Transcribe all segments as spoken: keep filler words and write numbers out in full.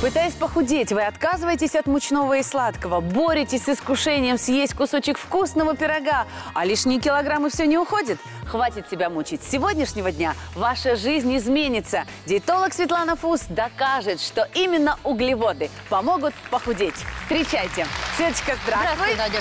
Пытаясь похудеть, вы отказываетесь от мучного и сладкого, боретесь с искушением съесть кусочек вкусного пирога, а лишние килограммы все не уходят? Хватит себя мучить. С сегодняшнего дня ваша жизнь изменится. Диетолог Светлана Фус докажет, что именно углеводы помогут похудеть. Встречайте. Светочка, здравствуй. Здравствуй, Надя.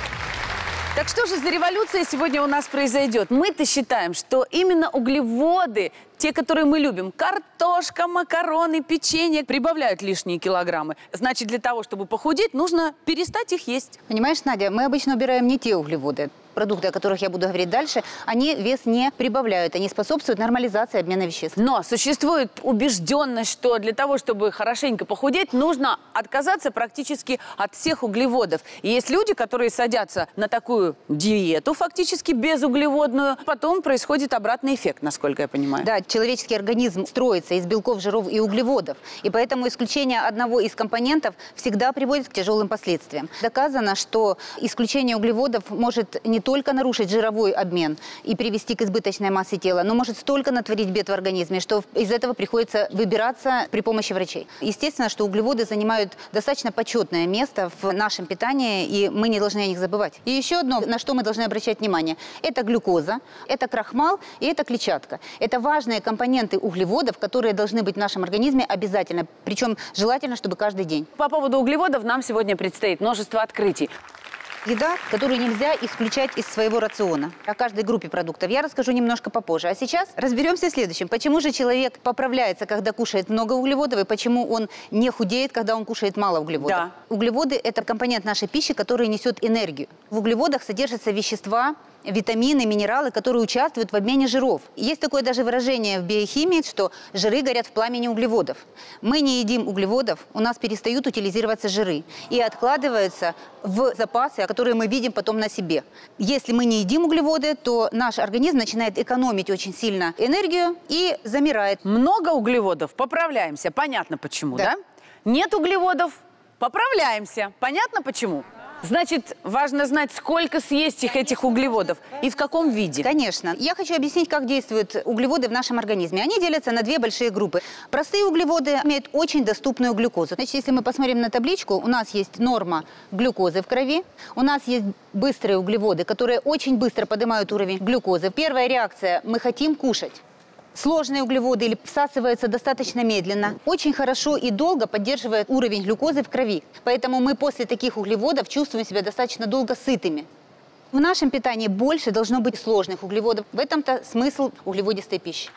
Так что же за революция сегодня у нас произойдет? Мы-то считаем, что именно углеводы, те, которые мы любим, картошка, макароны, печенье, прибавляют лишние килограммы. Значит, для того, чтобы похудеть, нужно перестать их есть. Понимаешь, Надя, мы обычно убираем не те углеводы. Продукты, о которых я буду говорить дальше, они вес не прибавляют, они способствуют нормализации обмена веществ. Но существует убежденность, что для того, чтобы хорошенько похудеть, нужно отказаться практически от всех углеводов. И есть люди, которые садятся на такую диету, фактически безуглеводную, потом происходит обратный эффект, насколько я понимаю. Да, человеческий организм строится из белков, жиров и углеводов, и поэтому исключение одного из компонентов всегда приводит к тяжелым последствиям. Доказано, что исключение углеводов может не только нарушить жировой обмен и привести к избыточной массе тела, но может столько натворить бед в организме, что из этого приходится выбираться при помощи врачей. Естественно, что углеводы занимают достаточно почетное место в нашем питании, и мы не должны о них забывать. И еще одно, на что мы должны обращать внимание, это глюкоза, это крахмал и это клетчатка. Это важные компоненты углеводов, которые должны быть в нашем организме обязательно, причем желательно, чтобы каждый день. По поводу углеводов нам сегодня предстоит множество открытий. Еда, которую нельзя исключать из своего рациона. О каждой группе продуктов я расскажу немножко попозже. А сейчас разберемся в следующем. Почему же человек поправляется, когда кушает много углеводов, и почему он не худеет, когда он кушает мало углеводов? Да. Углеводы – это компонент нашей пищи, который несет энергию. В углеводах содержатся вещества, витамины, минералы, которые участвуют в обмене жиров. Есть такое даже выражение в биохимии, что жиры горят в пламени углеводов. Мы не едим углеводов, у нас перестают утилизироваться жиры и откладываются в запасы, которые мы видим потом на себе. Если мы не едим углеводы, то наш организм начинает экономить очень сильно энергию и замирает. Много углеводов, поправляемся. Понятно почему, да? да? Нет углеводов, поправляемся. Понятно почему? Значит, важно знать, сколько съесть их, этих углеводов и в каком виде. Конечно. Я хочу объяснить, как действуют углеводы в нашем организме. Они делятся на две большие группы. Простые углеводы имеют очень доступную глюкозу. Значит, если мы посмотрим на табличку, у нас есть норма глюкозы в крови, у нас есть быстрые углеводы, которые очень быстро поднимают уровень глюкозы. Первая реакция – мы хотим кушать. Сложные углеводы или всасываются достаточно медленно, очень хорошо и долго поддерживают уровень глюкозы в крови. Поэтому мы после таких углеводов чувствуем себя достаточно долго сытыми. В нашем питании больше должно быть сложных углеводов. В этом-то смысл углеводистой пищи.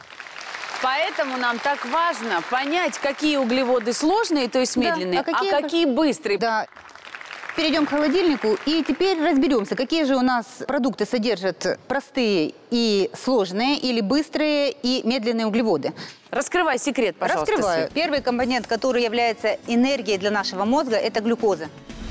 Поэтому нам так важно понять, какие углеводы сложные, то есть медленные, да, а, какие... а какие быстрые. Да. Перейдем к холодильнику и теперь разберемся, какие же у нас продукты содержат простые и сложные, или быстрые и медленные углеводы. Раскрывай секрет, пожалуйста. Раскрываю. Первый компонент, который является энергией для нашего мозга, это глюкоза.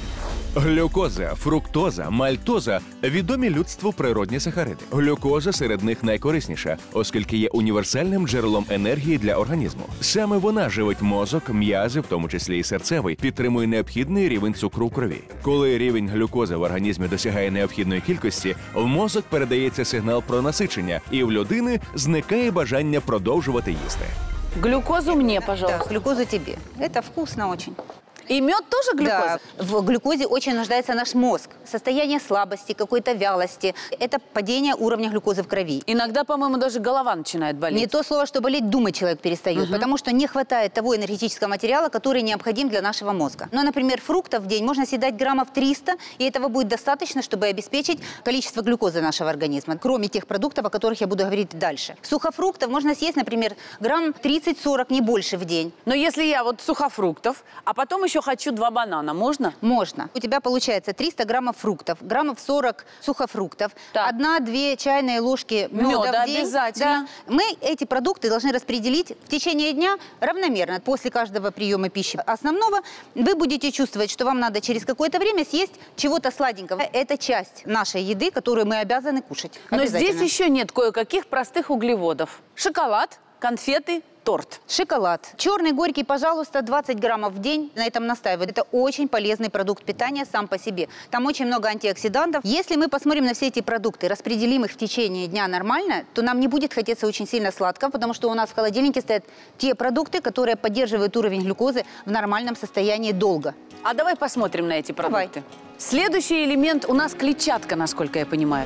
Глюкоза, фруктоза, мальтоза – відомі людству природні сахариди. Глюкоза серед них найкорисніша, оскільки є універсальним джерелом енергії для організму. Саме вона живить мозок, м'язи, в тому числі і серцевий, підтримує необхідний рівень цукру в крові. Коли рівень глюкози в організмі досягає необхідної кількості, в мозок передається сигнал про насичення, і в людини зникає бажання продовжувати їсти. Глюкозу мне, пожалуйста. Да, глюкозу тебе. Это вкусно очень. И мед тоже глюкоза? Да, в глюкозе очень нуждается наш мозг. Состояние слабости, какой-то вялости – это падение уровня глюкозы в крови. Иногда, по-моему, даже голова начинает болеть. Не то слово, что болеть, думать человек перестает, угу. потому что не хватает того энергетического материала, который необходим для нашего мозга. Ну, например, фруктов в день можно съедать граммов триста, и этого будет достаточно, чтобы обеспечить количество глюкозы нашего организма, кроме тех продуктов, о которых я буду говорить дальше. Сухофруктов можно съесть, например, грамм тридцать-сорок, не больше в день. Но если я вот сухофруктов, а потом еще хочу два банана, можно? Можно. У тебя получается триста граммов фруктов, граммов сорок сухофруктов, одна-две чайные ложки меда, меда в день. Обязательно. Да. Мы эти продукты должны распределить в течение дня равномерно. После каждого приема пищи основного вы будете чувствовать, что вам надо через какое-то время съесть чего-то сладенького. Это часть нашей еды, которую мы обязаны кушать. Но здесь еще нет кое-каких простых углеводов. Шоколад, конфеты, торт. Шоколад. Черный горький, пожалуйста, двадцать граммов в день. На этом настаивают. Это очень полезный продукт питания сам по себе. Там очень много антиоксидантов. Если мы посмотрим на все эти продукты, распределим их в течение дня нормально, то нам не будет хотеться очень сильно сладкого, потому что у нас в холодильнике стоят те продукты, которые поддерживают уровень глюкозы в нормальном состоянии долго. А давай посмотрим на эти продукты. Давай. Следующий элемент у нас клетчатка, насколько я понимаю.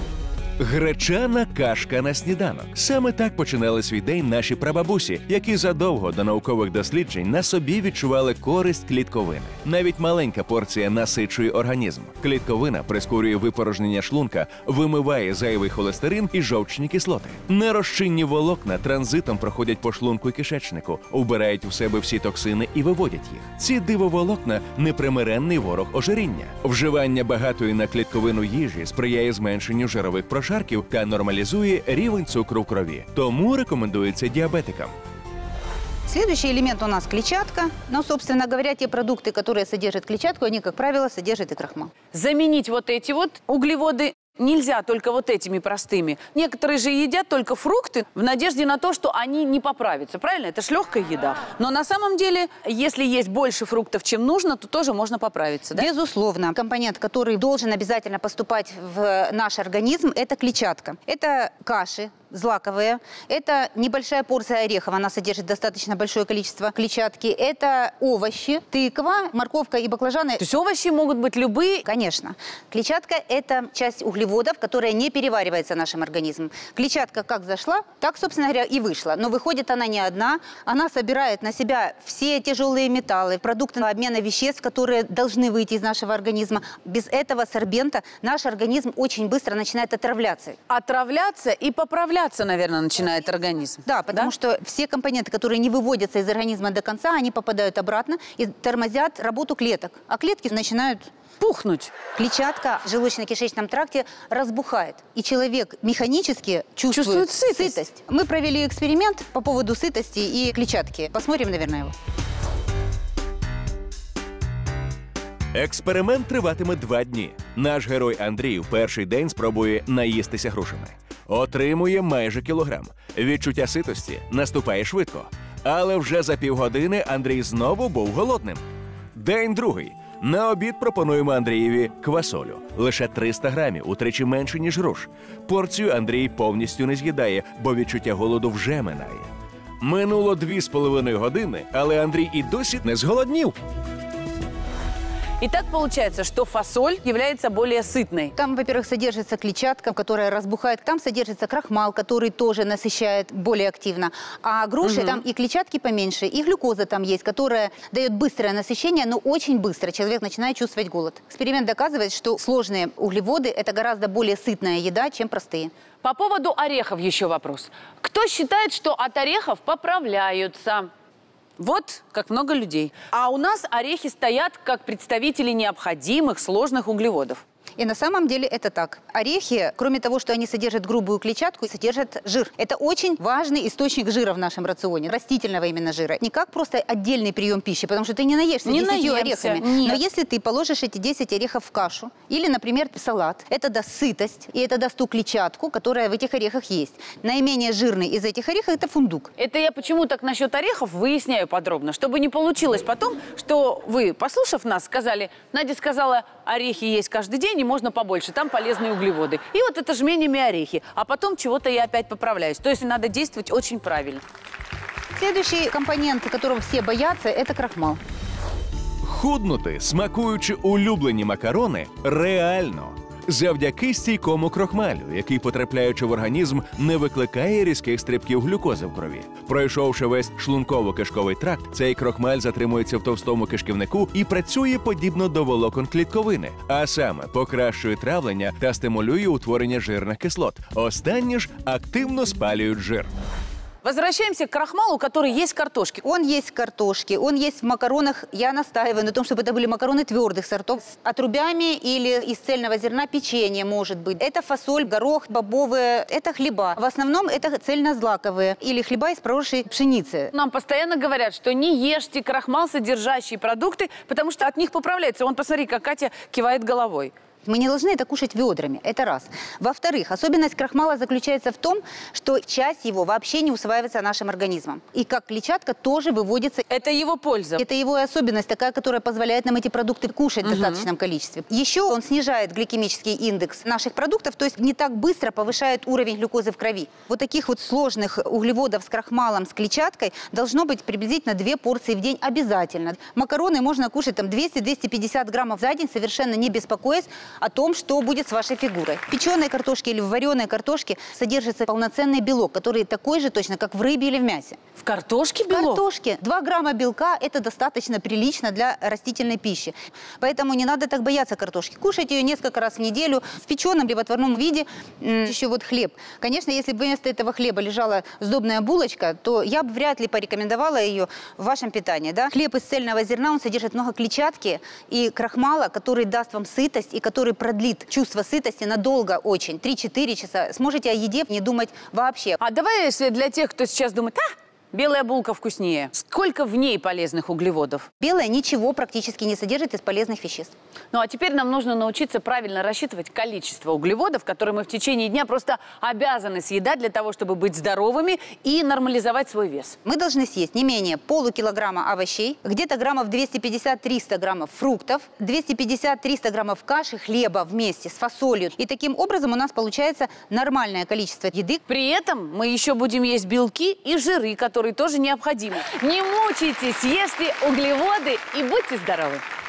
Гречана кашка на сніданок. Саме так починали свій день наші прабабусі, які задовго до наукових досліджень на собі відчували користь клітковини. Навіть маленька порція насичує організм. Клітковина прискорює випорожнення шлунка, вимиває зайвий холестерин і жовчні кислоти. Нерозчинні волокна транзитом проходять по шлунку і кишечнику, вбирають в себе всі токсини і виводять їх. Ці дивоволокна – непримиренний ворог ожиріння. Вживання багатої на клітковину їжі сприяє зменшенню жирових прошарків та нормалізує рівень цукру в крові. Тому рекомендується діабетикам. Следующий элемент у нас клетчатка. Но, собственно говоря, те продукты, которые содержат клетчатку, они, как правило, содержат и крахмал. Заменить вот эти вот углеводы нельзя только вот этими простыми. Некоторые же едят только фрукты в надежде на то, что они не поправятся. Правильно? Это ж легкая еда. Но на самом деле, если есть больше фруктов, чем нужно, то тоже можно поправиться. Да? Безусловно. Компонент, который должен обязательно поступать в наш организм, это клетчатка. Это каши злаковые. Это небольшая порция орехов, она содержит достаточно большое количество клетчатки. Это овощи, тыква, морковка и баклажаны. То есть овощи могут быть любые? Конечно. Клетчатка – это часть углеводов, которая не переваривается нашим организмом. Клетчатка как зашла, так, собственно говоря, и вышла. Но выходит она не одна. Она собирает на себя все тяжелые металлы, продукты обмена веществ, которые должны выйти из нашего организма. Без этого сорбента наш организм очень быстро начинает отравляться. Отравляться и поправляться, наверное, начинает организм. Да, потому да? что все компоненты, которые не выводятся из организма до конца, они попадают обратно и тормозят работу клеток. А клетки начинают пухнуть. Клетчатка в желудочно-кишечном тракте разбухает. И человек механически чувствует, чувствует сытость. сытость. Мы провели эксперимент по поводу сытости и клетчатки. Посмотрим, наверное, его. Експеримент триватиме два дні. Наш герой Андрій в перший день спробує наїстися грушами. Отримує майже кілограм. Відчуття ситості наступає швидко. Але вже за півгодини Андрій знову був голодним. День другий. На обід пропонуємо Андрієві квасолю. Лише триста грамів, утричі менше, ніж груш. Порцію Андрій повністю не з'їдає, бо відчуття голоду вже минає. Минуло дві з половиною години, але Андрій і досі не зголоднів. И так получается, что фасоль является более сытной. Там, во-первых, содержится клетчатка, которая разбухает. Там содержится крахмал, который тоже насыщает более активно. А груши угу. там и клетчатки поменьше, и глюкоза там есть, которая дает быстрое насыщение, но очень быстро человек начинает чувствовать голод. Эксперимент доказывает, что сложные углеводы – это гораздо более сытная еда, чем простые. По поводу орехов еще вопрос. Кто считает, что от орехов поправляются? Вот как много людей. А у нас орехи стоят как представители необходимых сложных углеводов. И на самом деле это так. Орехи, кроме того, что они содержат грубую клетчатку, содержат жир. Это очень важный источник жира в нашем рационе, растительного именно жира. Не как просто отдельный прием пищи, потому что ты не наешься не десятью орехами. Нет. Но если ты положишь эти десять орехов в кашу или, например, в салат, это даст сытость, и это даст ту клетчатку, которая в этих орехах есть. Наименее жирный из этих орехов – это фундук. Это я почему так насчет орехов выясняю подробно, чтобы не получилось потом, что вы, послушав нас, сказали, Надя сказала, орехи есть каждый день, и можно побольше, там полезные углеводы. И вот это жменями орехи. А потом чего-то я опять поправляюсь. То есть надо действовать очень правильно. Следующий компонент, которого все боятся, это крахмал. Худнути, смакуючи улюблені макарони, реально. Завдяки стійкому крохмалю, який, потрапляючи в організм, не викликає різких стрибків глюкози в крові. Пройшовши весь шлунково-кишковий тракт, цей крохмаль затримується в товстому кишківнику і працює подібно до волокон клітковини, а саме покращує травлення та стимулює утворення жирних кислот. Останні ж активно спалюють жир. Возвращаемся к крахмалу, который есть в картошке. Он есть в картошке, он есть в макаронах. Я настаиваю на том, чтобы это были макароны твердых сортов с отрубями или из цельного зерна печенье, может быть. Это фасоль, горох, бобовые, это хлеба. В основном это цельнозлаковые или хлеба из проросшей пшеницы. Нам постоянно говорят, что не ешьте крахмал, содержащие продукты, потому что от них поправляется. Вон, посмотри, как Катя кивает головой. Мы не должны это кушать ведрами, это раз. Во-вторых, особенность крахмала заключается в том, что часть его вообще не усваивается нашим организмом. И как клетчатка тоже выводится. Это его польза. Это его особенность такая, которая позволяет нам эти продукты кушать угу. в достаточном количестве. Еще он снижает гликемический индекс наших продуктов, то есть не так быстро повышает уровень глюкозы в крови. Вот таких вот сложных углеводов с крахмалом, с клетчаткой должно быть приблизительно две порции в день обязательно. Макароны можно кушать там двести-двести пятьдесят граммов за день, совершенно не беспокоясь о том, что будет с вашей фигурой. В печеной картошке или в вареной картошке содержится полноценный белок, который такой же точно, как в рыбе или в мясе. В картошке белок? В картошке. два грамма белка – это достаточно прилично для растительной пищи. Поэтому не надо так бояться картошки. Кушайте ее несколько раз в неделю в печеном либо отварном виде. Еще вот хлеб. Конечно, если бы вместо этого хлеба лежала сдобная булочка, то я бы вряд ли порекомендовала ее в вашем питании. Да? Хлеб из цельного зерна, он содержит много клетчатки и крахмала, который даст вам сытость и который продлит чувство сытости надолго очень. три-четыре часа. Сможете о еде не думать вообще. А давай, если для тех, кто сейчас думает, а, белая булка вкуснее. Сколько в ней полезных углеводов? Белая ничего практически не содержит из полезных веществ. Ну а теперь нам нужно научиться правильно рассчитывать количество углеводов, которые мы в течение дня просто обязаны съедать для того, чтобы быть здоровыми и нормализовать свой вес. Мы должны съесть не менее полукилограмма овощей, где-то граммов двести пятьдесят-триста граммов фруктов, двести пятьдесят-триста граммов каши, хлеба вместе с фасолью. И таким образом у нас получается нормальное количество еды. При этом мы еще будем есть белки и жиры, которые тоже необходимы. Не мучайтесь, ешьте углеводы и будьте здоровы!